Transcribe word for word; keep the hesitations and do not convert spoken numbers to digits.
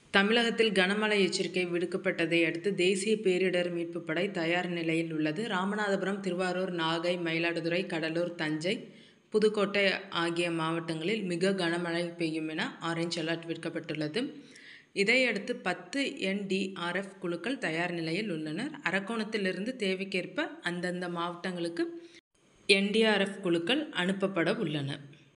தமிழகத்தில் கனமழை எச்சரிக்கை விடுக்கப்பட்டதை அடுத்து தேசிய பேரிடர் மீட்புப் படை தயார் நிலையில் உள்ளது. ராமநாதபுரம், திருவாரூர், நாகை, மயிலாடுதுறை, கடலூர், தஞ்சை, புதுக்கோட்டை ஆகிய மாவட்டங்களில் மிக கனமழை பெய்யும் என ஆரஞ்ச் அலர்ட் விடுக்கப்பட்டுள்ளது. இதையடுத்து பத்து என் டி ஆர் எஃப் குழுக்கள் தயார் நிலையில் உள்ளனர். அரக்கோணத்திலிருந்து தேவைக்கேற்ப அந்தந்த மாவட்டங்களுக்கு என் டி ஆர் எஃப் குழுக்கள் அனுப்பப்பட உள்ளன.